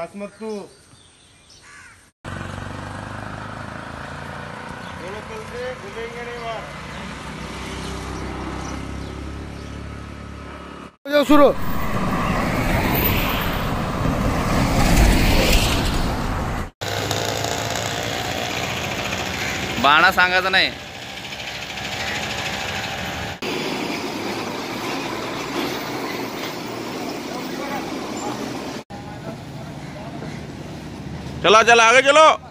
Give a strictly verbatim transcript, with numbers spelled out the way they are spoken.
बस मग तू बोलो चलते भूलेंगे नहीं बात सुरू बाणा सांगायचं नाही. चला चला आगे चलो.